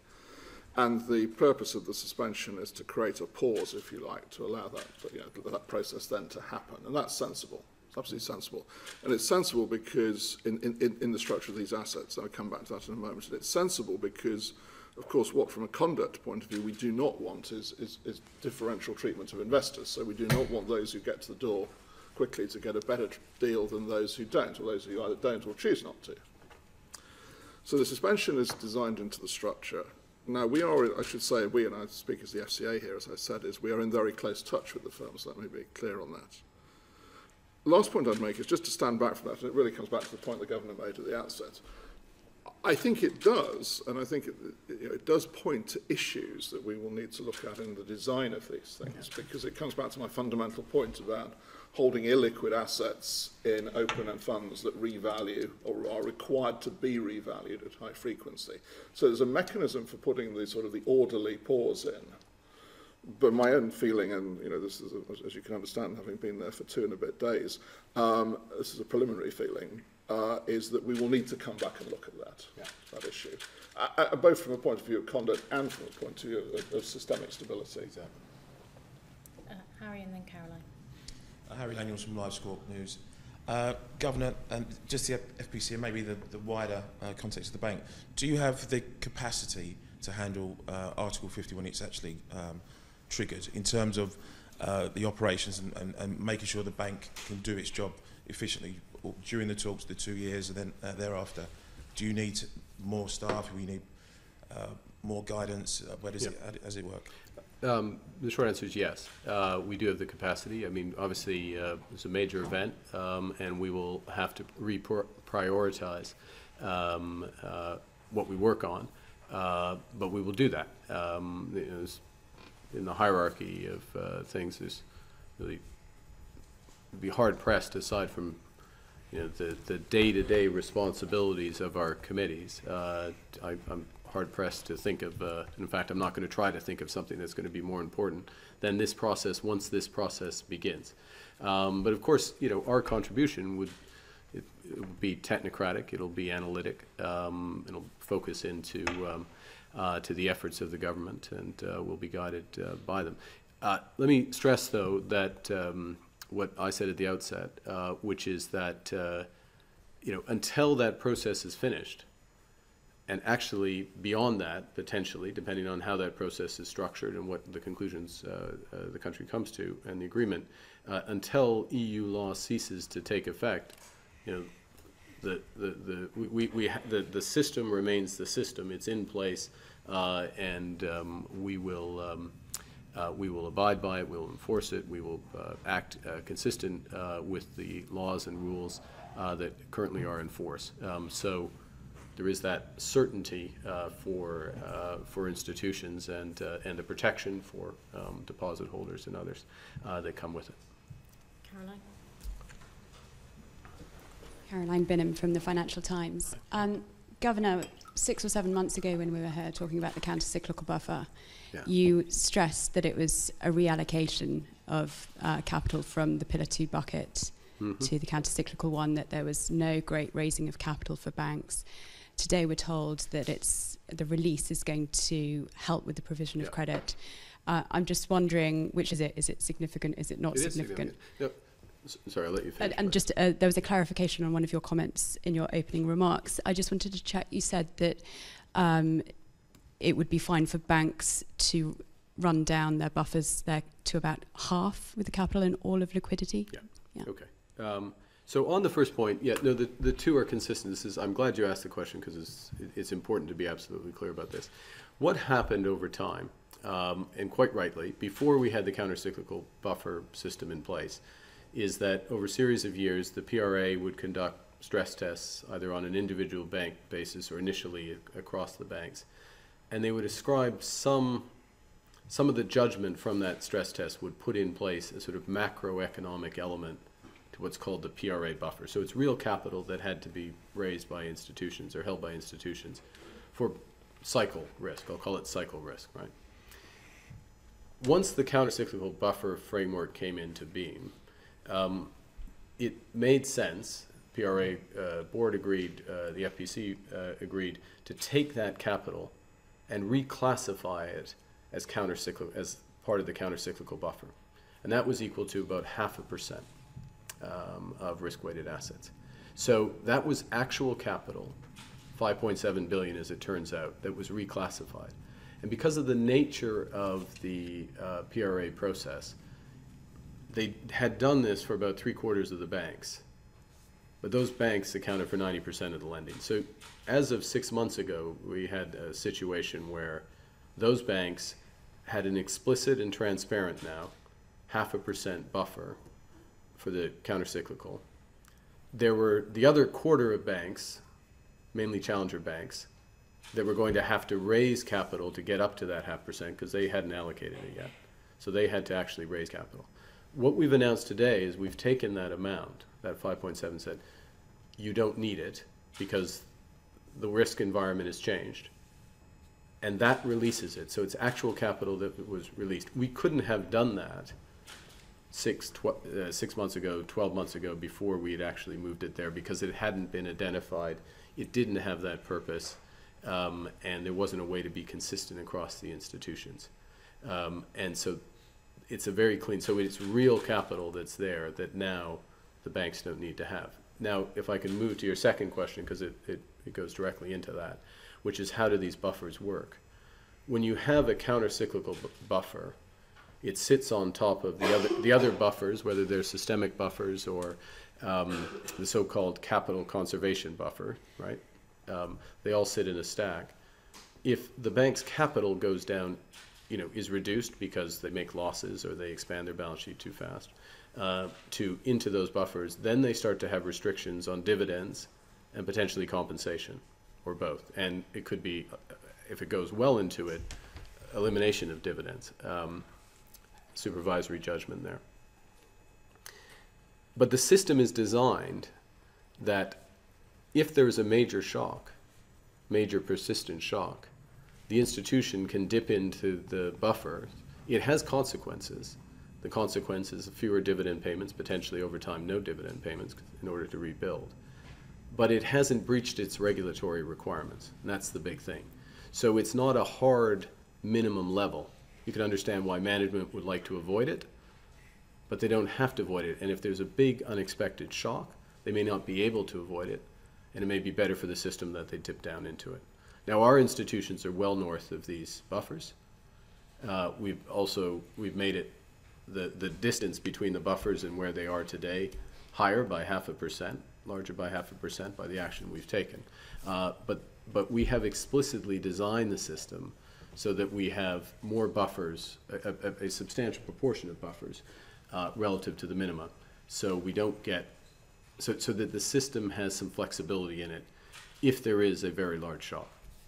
And the purpose of the suspension is to create a pause, if you like, to allow that, you know, that process then to happen. And that's sensible. It's absolutely sensible. And it's sensible because in, in, in the structure of these assets, and I'll come back to that in a moment, and it's sensible because, of course, what from a conduct point of view we do not want is, is, is differential treatment of investors. So we do not want those who get to the door quickly to get a better deal than those who don't, or those who either don't or choose not to. So the suspension is designed into the structure. Now we are, I should say, we, and I speak as the F C A here, as I said, is we are in very close touch with the firms. Let me be clear on that. Last point I'd make is just to stand back from that, and it really comes back to the point the Governor made at the outset. I think it does, and I think it, you know, it does point to issues that we will need to look at in the design of these things, because it comes back to my fundamental point about holding illiquid assets in open-end funds that revalue or are required to be revalued at high frequency. So there's a mechanism for putting the sort of the orderly pause in. But my own feeling, and you know, this is, a, as you can understand, having been there for two and a bit days, um, this is a preliminary feeling, uh, is that we will need to come back and look at that, yeah. that issue, uh, uh, both from a point of view of conduct and from a point of view of, of systemic stability. Exactly. Uh, Harry and then Caroline. Uh, Harry Daniels from LiveScore News. Uh, Governor, and just the F P C and maybe the, the wider uh, context of the bank, do you have the capacity to handle uh, Article fifty when it's actually um, triggered in terms of uh, the operations and, and, and making sure the bank can do its job efficiently during the talks, the two years and then uh, thereafter? Do you need more staff? Do we need uh, more guidance? Uh, where does yeah. it, how does it work? Um, the short answer is yes. Uh, we do have the capacity. I mean, obviously, uh, it's a major event, um, and we will have to reprioritize um, uh, what we work on, uh, but we will do that. Um, you know, in the hierarchy of uh, things, is really be hard pressed, aside from you know the the day-to-day responsibilities of our committees. Uh, I, I'm hard-pressed to think of, uh, in fact, I'm not going to try to think of something that's going to be more important than this process once this process begins. Um, but of course, you know, our contribution would, it, it would be technocratic, it'll be analytic, um, it'll focus into um, uh, to the efforts of the government, and uh, we'll be guided uh, by them. Uh, let me stress, though, that um, what I said at the outset, uh, which is that uh, you know, until that process is finished, and actually beyond that, potentially, depending on how that process is structured and what the conclusions uh, uh, the country comes to and the agreement, uh, until E U law ceases to take effect, you know, the the the we, we ha the the system remains the system. It's in place, uh, and um, we will um, uh, we will abide by it. We will enforce it. We will uh, act uh, consistent uh, with the laws and rules uh, that currently are in force. Um, so. There is that certainty uh, for uh, for institutions and uh, and the protection for um, deposit holders and others uh, that come with it. Caroline. Caroline Binham from the Financial Times. Um, Governor, six or seven months ago when we were here talking about the counter-cyclical buffer, yeah. you stressed that it was a reallocation of uh, capital from the Pillar two bucket mm-hmm. to the counter-cyclical one, that there was no great raising of capital for banks. Today we're told that it's the release is going to help with the provision yeah. of credit. Uh, I'm just wondering, which is it? Is it significant? Is it not it significant? Is significant. No, sorry, I'll let you finish. And, and just uh, there was a clarification on one of your comments in your opening remarks. I just wanted to check. You said that um, it would be fine for banks to run down their buffers there to about half with the capital and all of liquidity. Yeah. yeah. Okay. Um, So on the first point, yeah, no, the, the two are consistent. This is, I'm glad you asked the question because it's, it's important to be absolutely clear about this. What happened over time, um, and quite rightly, before we had the countercyclical buffer system in place, is that over a series of years, the P R A would conduct stress tests either on an individual bank basis or initially across the banks. And they would ascribe some, some of the judgment from that stress test would put in place a sort of macroeconomic element to what's called the P R A buffer. So it's real capital that had to be raised by institutions or held by institutions for cycle risk. I'll call it cycle risk, right? Once the countercyclical buffer framework came into being, um, it made sense. P R A uh, board agreed, uh, the F P C uh, agreed to take that capital and reclassify it as countercyclical, as part of the countercyclical buffer, and that was equal to about half a percent. Um, of risk-weighted assets. So that was actual capital, five point seven billion dollars as it turns out, that was reclassified. And because of the nature of the uh, P R A process, they had done this for about three quarters of the banks. But those banks accounted for ninety percent of the lending. So as of six months ago, we had a situation where those banks had an explicit and transparent now half a percent buffer for the countercyclical. There were the other quarter of banks, mainly challenger banks, that were going to have to raise capital to get up to that half percent because they hadn't allocated it yet. So they had to actually raise capital. What we've announced today is we've taken that amount, that five point seven, said, you don't need it because the risk environment has changed. And that releases it. So it's actual capital that was released. We couldn't have done that Six, tw uh, six months ago, twelve months ago, before we had actually moved it there because it hadn't been identified. It didn't have that purpose, um, and there wasn't a way to be consistent across the institutions. Um, and so it's a very clean, so it's real capital that's there that now the banks don't need to have. Now, if I can move to your second question, because it, it, it goes directly into that, which is how do these buffers work? When you have a counter-cyclical bu buffer, it sits on top of the other, the other buffers, whether they're systemic buffers or um, the so-called capital conservation buffer, right? Um, they all sit in a stack. If the bank's capital goes down, you know, is reduced because they make losses or they expand their balance sheet too fast, uh, to into those buffers, then they start to have restrictions on dividends and potentially compensation, or both. And it could be, if it goes well into it, elimination of dividends. Um, supervisory judgment there. But the system is designed that if there's a major shock, major persistent shock, the institution can dip into the buffer. It has consequences. The consequences of fewer dividend payments, potentially over time no dividend payments in order to rebuild. But it hasn't breached its regulatory requirements, and that's the big thing. So it's not a hard minimum level. You can understand why management would like to avoid it, but they don't have to avoid it. And if there's a big unexpected shock, they may not be able to avoid it, and it may be better for the system that they dip down into it. Now, our institutions are well north of these buffers. Uh, we've also, we've made it, the, the distance between the buffers and where they are today higher by half a percent, larger by half a percent by the action we've taken. Uh, but, but we have explicitly designed the system so that we have more buffers, a, a, a substantial proportion of buffers uh, relative to the minimum. So we don't get, so, so that the system has some flexibility in it if there is a very large shock.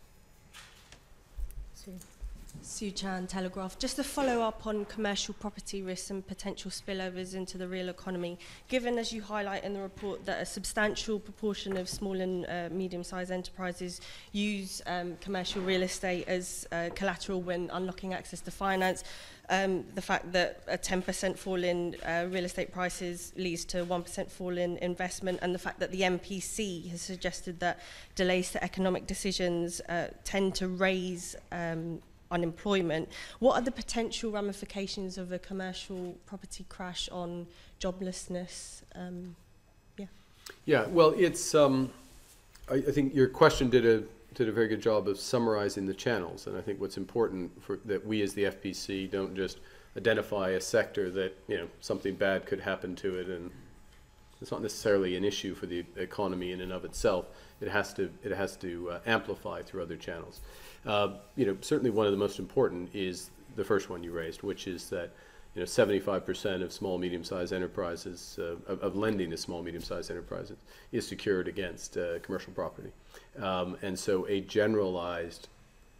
Sue Chan, Telegraph. Just to follow up on commercial property risks and potential spillovers into the real economy, given, as you highlight in the report, that a substantial proportion of small and uh, medium-sized enterprises use um, commercial real estate as uh, collateral when unlocking access to finance, um, the fact that a ten percent fall in uh, real estate prices leads to a one percent fall in investment, and the fact that the M P C has suggested that delays to economic decisions uh, tend to raise um, unemployment. What are the potential ramifications of a commercial property crash on joblessness? Um, yeah. Yeah, well, it's, um, I, I think your question did a, did a very good job of summarizing the channels, and I think what's important for that we as the F P C don't just identify a sector that, you know, something bad could happen to it, and it's not necessarily an issue for the economy in and of itself. It has to, it has to uh, amplify through other channels. Uh, you know, certainly one of the most important is the first one you raised, which is that, you know, seventy-five percent of small, medium-sized enterprises, uh, of, of lending to small, medium-sized enterprises, is secured against uh, commercial property. Um, and so a generalized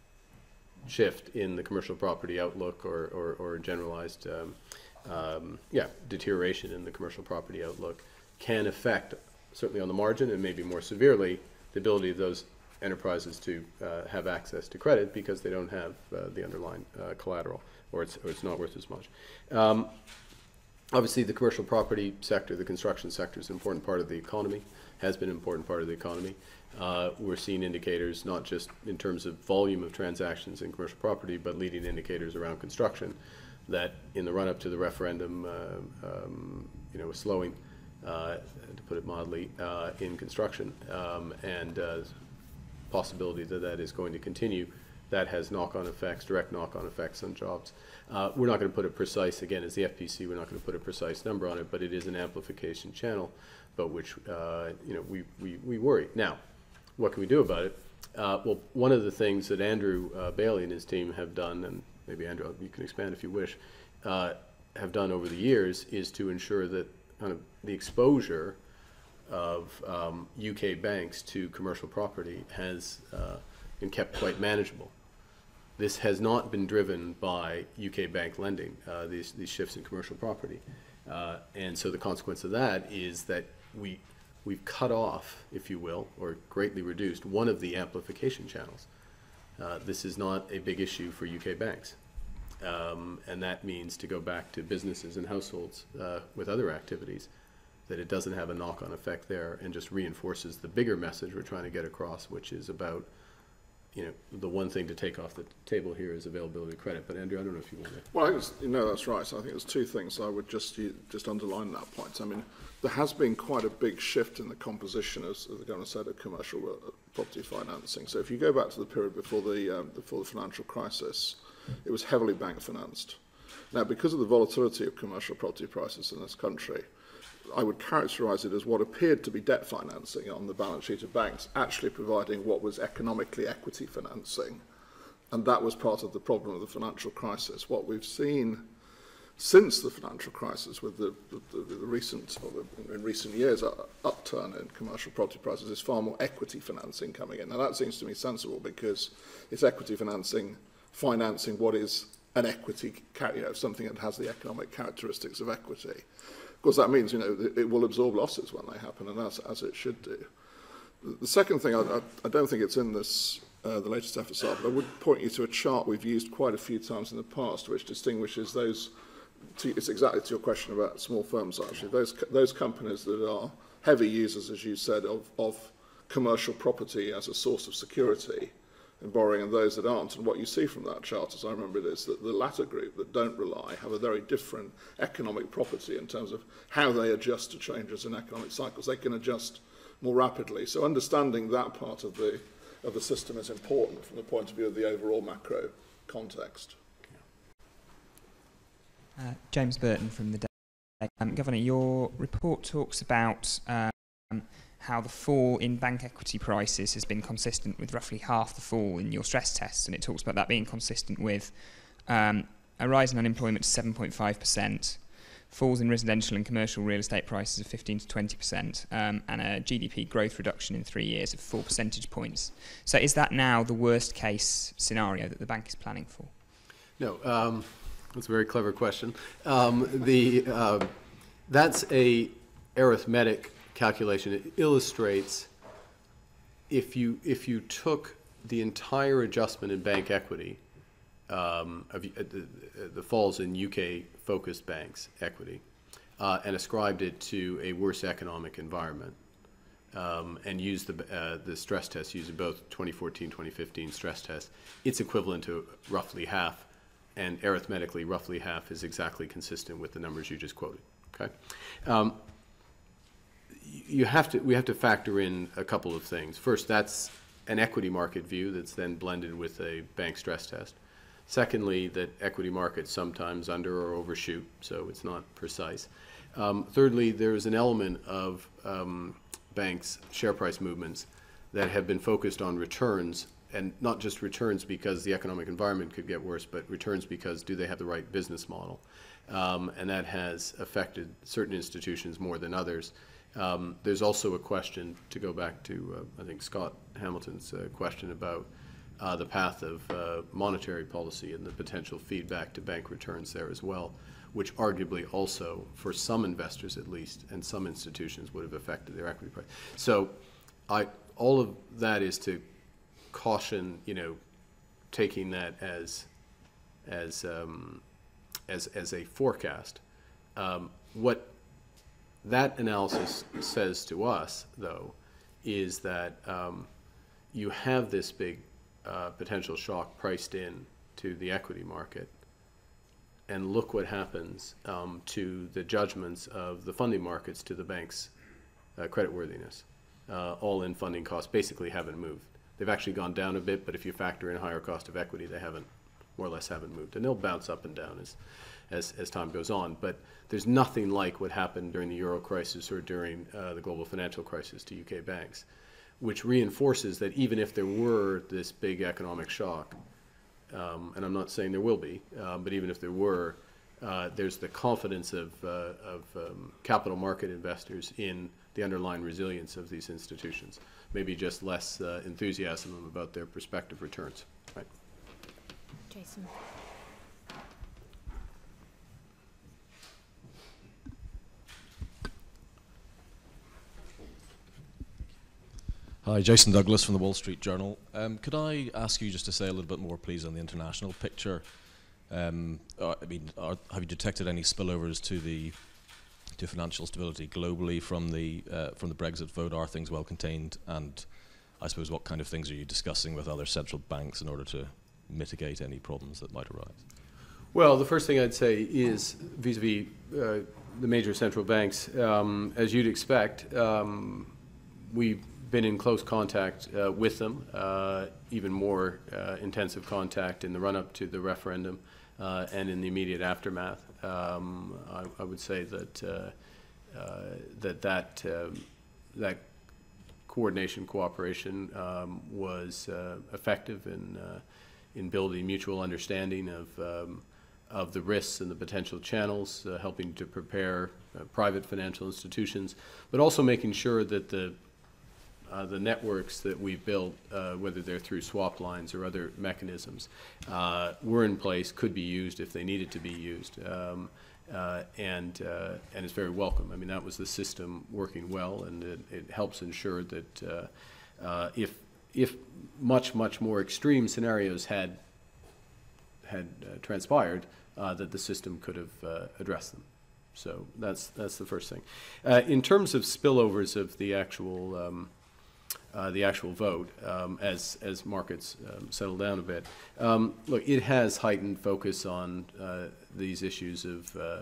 shift in the commercial property outlook or, or, or generalized, um, um, yeah, deterioration in the commercial property outlook can affect, certainly on the margin and maybe more severely, the ability of those enterprises to uh, have access to credit because they don't have uh, the underlying uh, collateral, or it's, or it's not worth as much. Um, obviously, the commercial property sector, the construction sector, is an important part of the economy, has been an important part of the economy. Uh, we're seeing indicators not just in terms of volume of transactions in commercial property, but leading indicators around construction that in the run-up to the referendum, uh, um, you know, was slowing, uh, to put it mildly, uh, in construction, um, and uh, possibility that that is going to continue. That has knock-on effects, direct knock-on effects on jobs. Uh, we're not going to put a precise, again, as the F P C, we're not going to put a precise number on it, but it is an amplification channel, but which, uh, you know, we, we, we worry. Now, what can we do about it? Uh, well, one of the things that Andrew uh, Bailey and his team have done, and maybe Andrew, you can expand if you wish, uh, have done over the years is to ensure that kind of the exposure of um, U K banks to commercial property has uh, been kept quite manageable. This has not been driven by U K bank lending, uh, these, these shifts in commercial property. Uh, and so the consequence of that is that we, we've cut off, if you will, or greatly reduced one of the amplification channels. Uh, this is not a big issue for U K banks. Um, and that means, to go back to businesses and households uh, with other activities, that it doesn't have a knock-on effect there and just reinforces the bigger message we're trying to get across, which is about, you know, the one thing to take off the table here is availability of credit. But Andrew, I don't know if you want to. Well, I think it's, you know, that's right. So I think there's two things I would just you, just underline that point. I mean, there has been quite a big shift in the composition, as, as the Governor said, of commercial uh, property financing. So if you go back to the period before the um, before the financial crisis, it was heavily bank financed. Now, because of the volatility of commercial property prices in this country, I would characterise it as what appeared to be debt financing on the balance sheet of banks, actually providing what was economically equity financing. And that was part of the problem of the financial crisis. What we've seen since the financial crisis with the, the, the, the recent, or the, in recent years, uh, upturn in commercial property prices is far more equity financing coming in. Now that seems to me sensible because it's equity financing, financing what is an equity, you know, something that has the economic characteristics of equity. Of course, that means, you know, it will absorb losses when they happen, and that's as it should do. The second thing, I, I, I don't think it's in this, uh, the latest F S R, but I would point you to a chart we've used quite a few times in the past, which distinguishes those, to, it's exactly to your question about small firms, actually, those, those companies that are heavy users, as you said, of, of commercial property as a source of security in borrowing, and those that aren't. And what you see from that chart, as I remember it, is that the latter group that don't rely have a very different economic property in terms of how they adjust to changes in economic cycles. They can adjust more rapidly. So understanding that part of the, of the system is important from the point of view of the overall macro context. Uh, James Burton from the Daily. Um, Governor, your report talks about um, how the fall in bank equity prices has been consistent with roughly half the fall in your stress tests, and it talks about that being consistent with um, a rise in unemployment to seven point five percent, falls in residential and commercial real estate prices of fifteen to twenty percent, um, and a G D P growth reduction in three years of four percentage points. So is that now the worst case scenario that the bank is planning for? No, um, that's a very clever question. Um, the, uh, that's a arithmetic calculation. It illustrates if you, if you took the entire adjustment in bank equity, um, of, uh, the, the falls in U K-focused banks' equity, uh, and ascribed it to a worse economic environment, um, and used the, uh, the stress test, using both twenty fourteen, twenty fifteen stress tests, it's equivalent to roughly half, and arithmetically roughly half is exactly consistent with the numbers you just quoted. Okay, um, you have to we have to factor in a couple of things. First, that's an equity market view that's then blended with a bank stress test. Secondly, that equity markets sometimes under or overshoot, so it's not precise. Um, thirdly, there is an element of um, banks' share price movements that have been focused on returns, and not just returns because the economic environment could get worse, but returns because do they have the right business model? Um, and that has affected certain institutions more than others. Um, there's also a question, to go back to, uh, I think, Scott Hamilton's uh, question about uh, the path of uh, monetary policy and the potential feedback to bank returns there as well, which arguably also, for some investors at least, and some institutions would have affected their equity price. So I, all of that is to caution, you know, taking that as, as, um, as, as a forecast. Um, what that analysis says to us, though, is that um, you have this big uh, potential shock priced in to the equity market, and look what happens um, to the judgments of the funding markets to the bank's uh, creditworthiness. Uh, all-in funding costs basically haven't moved. They've actually gone down a bit, but if you factor in higher cost of equity, they haven't, more or less haven't moved. And they'll bounce up and down as, as, as time goes on. But there's nothing like what happened during the Euro crisis or during uh, the global financial crisis to U K banks, which reinforces that even if there were this big economic shock, um, and I'm not saying there will be, uh, but even if there were, uh, there's the confidence of, uh, of um, capital market investors in the underlying resilience of these institutions. Maybe just less uh, enthusiasm about their prospective returns. Right. Jason. Hi, Jason Douglas from the Wall Street Journal. Um, could I ask you just to say a little bit more, please, on the international picture? Um, uh, I mean, are, have you detected any spillovers to the to financial stability globally from the uh, from the Brexit vote? Are things well contained? And I suppose what kind of things are you discussing with other central banks in order to mitigate any problems that might arise? Well, the first thing I'd say is vis-a-vis uh, the major central banks, um, as you'd expect, um, we've been in close contact uh, with them, uh, even more uh, intensive contact in the run-up to the referendum uh, and in the immediate aftermath. Um, I, I would say that uh, uh, that that um, that coordination, cooperation um, was uh, effective in uh, in building mutual understanding of um, of the risks and the potential channels, uh, helping to prepare uh, private financial institutions, but also making sure that the Uh, the networks that we've built, uh, whether they're through swap lines or other mechanisms, uh, were in place, could be used if they needed to be used, um, uh, and uh, and it's very welcome. I mean, that was the system working well, and it, it helps ensure that uh, uh, if if much much more extreme scenarios had had uh, transpired, uh, that the system could have uh, addressed them. So that's that's the first thing. Uh, in terms of spillovers of the actual um, Uh, the actual vote um, as as markets um, settle down a bit. Um, look, it has heightened focus on uh, these issues of uh,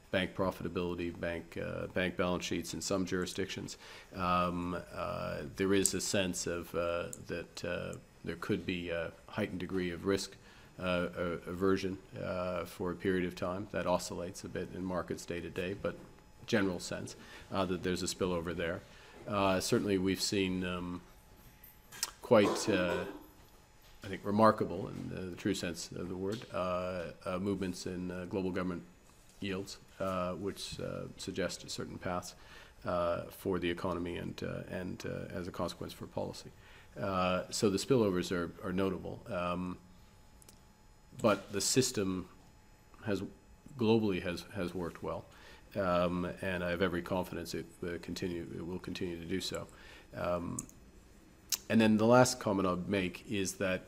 bank profitability, bank uh, bank balance sheets in some jurisdictions. Um, uh, there is a sense of uh, that uh, there could be a heightened degree of risk uh, aversion uh, for a period of time. That oscillates a bit in markets day to day, but general sense uh, that there's a spillover there. Uh, certainly, we've seen um, quite. Uh, I think remarkable, in uh, the true sense of the word, uh, uh, movements in uh, global government yields, uh, which uh, suggest certain paths uh, for the economy and uh, and uh, as a consequence for policy. Uh, so the spillovers are, are notable, um, but the system has globally has has worked well, um, and I have every confidence it uh, continue it will continue to do so. Um, And then the last comment I'll make is that,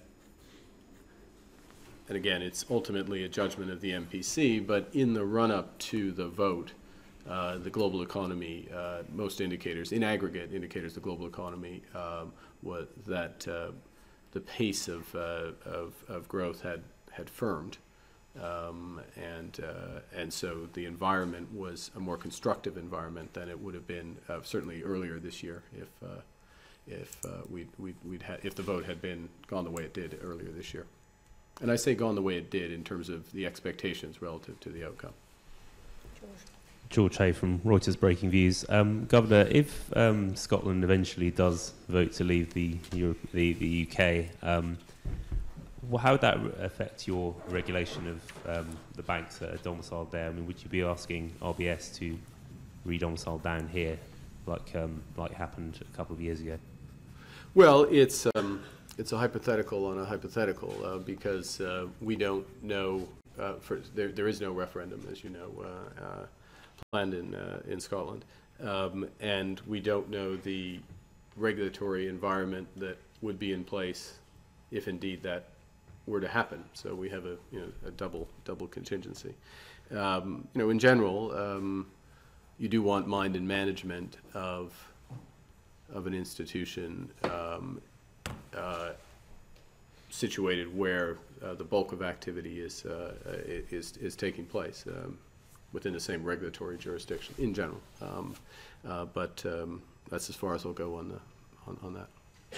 and again, it's ultimately a judgment of the M P C, but in the run-up to the vote, uh, the global economy, uh, most indicators, in aggregate indicators, the global economy, um, was that uh, the pace of, uh, of, of growth had, had firmed. Um, and, uh, and so the environment was a more constructive environment than it would have been uh, certainly earlier this year if uh, if uh, we'd, we'd, we'd ha if the vote had been gone the way it did earlier this year. And I say gone the way it did in terms of the expectations relative to the outcome. George, George Hay from Reuters Breaking Views. Um, Governor, if um, Scotland eventually does vote to leave the, Europe, the, the U K, um, well, how would that affect your regulation of um, the banks that are domiciled there? I mean, would you be asking R B S to re-domicile down here like, um, like happened a couple of years ago? Well, it's um, it's a hypothetical on a hypothetical uh, because uh, we don't know. Uh, for, there, there is no referendum, as you know, uh, uh, planned in uh, in Scotland, um, and we don't know the regulatory environment that would be in place if indeed that were to happen. So we have a you know a double double contingency. Um, you know, in general, um, you do want mind and management of. of an institution um, uh, situated where uh, the bulk of activity is, uh, is, is taking place um, within the same regulatory jurisdiction in general. Um, uh, but um, that's as far as I'll go on, the, on, on that.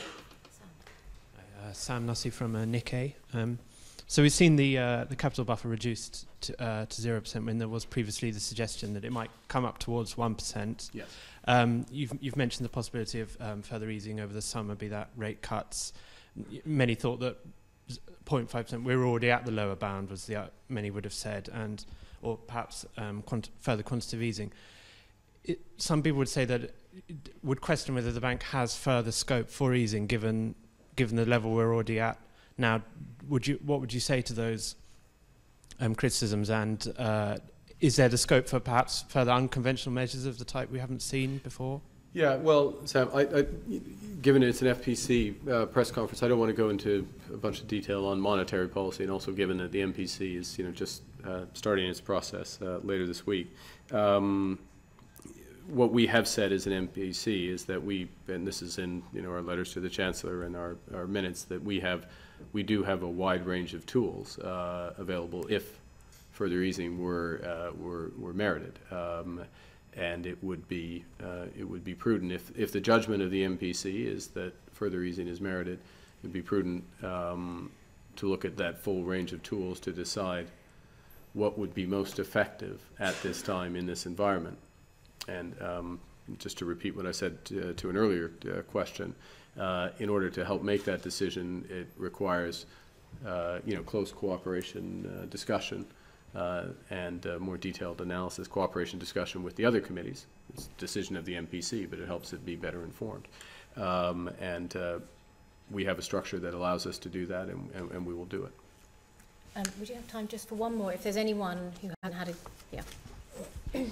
Uh, Sam Nussey from uh, Nikkei. Um, so we've seen the, uh, the capital buffer reduced to, uh, to zero percent when there was previously the suggestion that it might come up towards one percent. Yes. Um, you've, you've mentioned the possibility of um, further easing over the summer, be that rate cuts. Many thought that zero point five percent, we're already at the lower bound, was the, uh, many would have said, and or perhaps um, quant further quantitative easing. It, some people would say that, it would question whether the bank has further scope for easing given, given the level we're already at now. Would you, what would you say to those um, criticisms, and uh, is there the scope for perhaps further unconventional measures of the type we haven't seen before? Yeah, well, Sam, I, I, given it's an F P C uh, press conference, I don't want to go into a bunch of detail on monetary policy, and also given that the M P C is, you know, just uh, starting its process uh, later this week. Um, what we have said as an M P C is that we, and this is in, you know, our letters to the Chancellor and our, our minutes, that we have, we do have a wide range of tools uh, available if further easing were uh, were, were merited. Um, And it would be uh, it would be prudent if if the judgment of the M P C is that further easing is merited. It would be prudent um, to look at that full range of tools to decide what would be most effective at this time in this environment. And um, just to repeat what I said to, to an earlier uh, question, uh, in order to help make that decision, it requires uh, you know close cooperation, uh, discussion. Uh, and uh, more detailed analysis, cooperation, discussion with the other committees. It's a decision of the M P C, but it helps it be better informed. Um, and uh, we have a structure that allows us to do that, and, and, and we will do it. Um, would you have time just for one more, if there's anyone who hasn't had a... Yeah.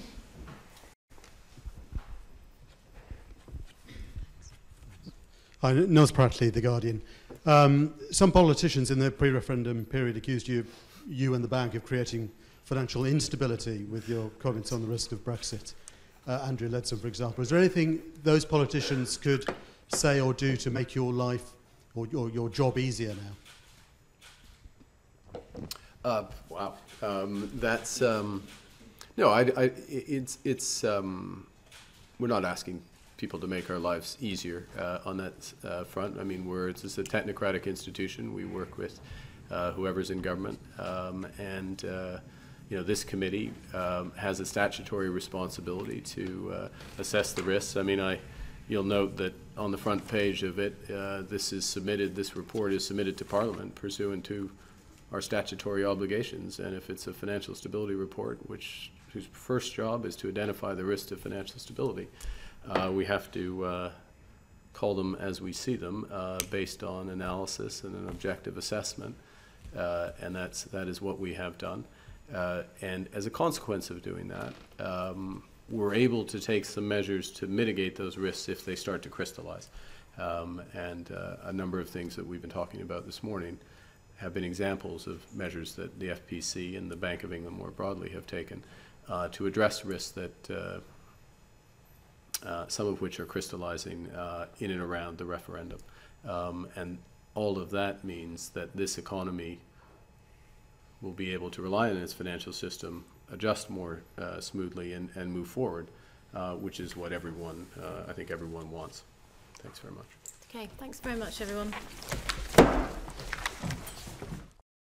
Hi, Nils Pratley, The Guardian. Um, some politicians in the pre-referendum period accused you you and the bank of creating financial instability with your comments on the risk of Brexit. Uh, Andrew Leadsom, for example. Is there anything those politicians could say or do to make your life or your, your job easier now? Uh, wow. Um, that's... Um, No, I, I, it's, it's, um, we're not asking people to make our lives easier uh, on that uh, front. I mean, we're, it's a technocratic institution. We work with uh, whoever's in government, um, and uh, you know, this committee um, has a statutory responsibility to uh, assess the risks. I mean, I, you'll note that on the front page of it, uh, this is submitted, this report is submitted to Parliament pursuant to our statutory obligations, and if it's a financial stability report, which whose first job is to identify the risks to financial stability, uh, we have to uh, call them as we see them, uh, based on analysis and an objective assessment, uh, and that's that is what we have done. Uh, and as a consequence of doing that, um, we're able to take some measures to mitigate those risks if they start to crystallize. Um, and uh, a number of things that we've been talking about this morning have been examples of measures that the F P C and the Bank of England more broadly have taken uh, to address risks that uh, uh, some of which are crystallizing uh, in and around the referendum. Um, and all of that means that this economy will be able to rely on its financial system, adjust more uh, smoothly, and, and move forward, uh, which is what everyone, uh, I think everyone wants. Thanks very much. Okay, thanks very much, everyone.